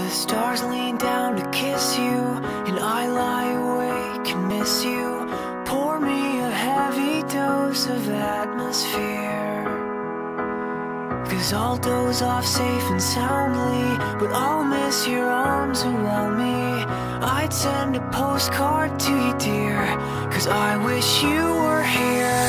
The stars lean down to kiss you, and I lie awake and miss you. Pour me a heavy dose of atmosphere, 'cause I'll doze off safe and soundly, but I'll miss your arms around me. I'd send a postcard to you, dear, 'cause I wish you were here.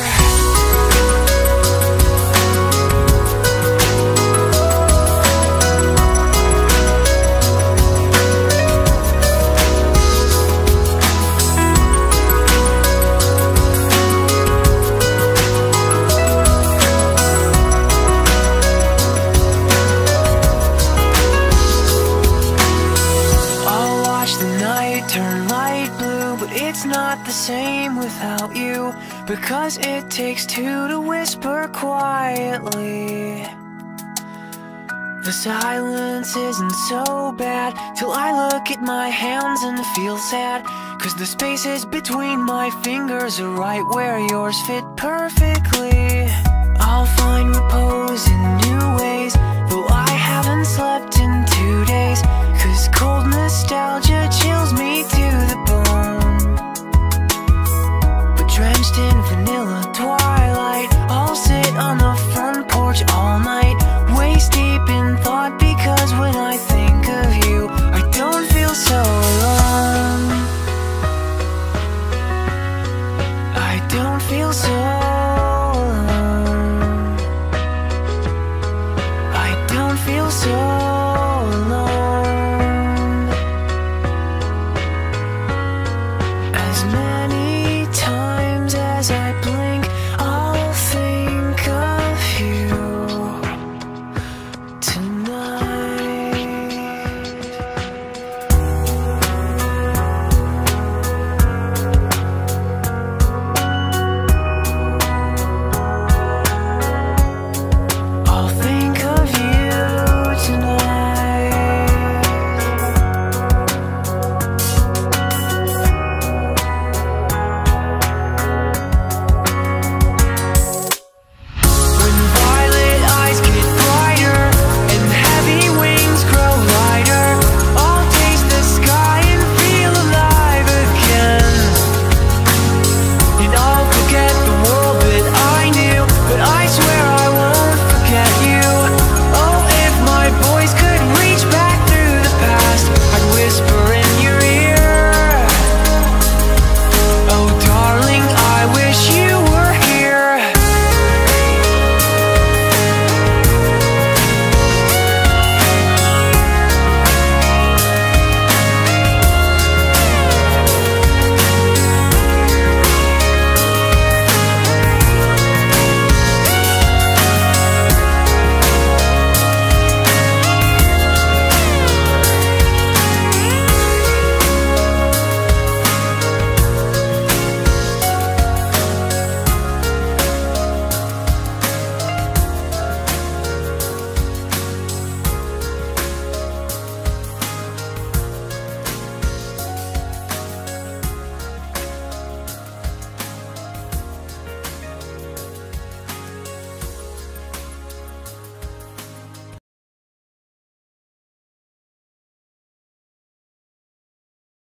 Turn light blue, but it's not the same without you, because it takes two to whisper quietly. The silence isn't so bad till I look at my hands and feel sad, 'cause the spaces between my fingers are right where yours fit perfectly. I'll find repose in new ways, though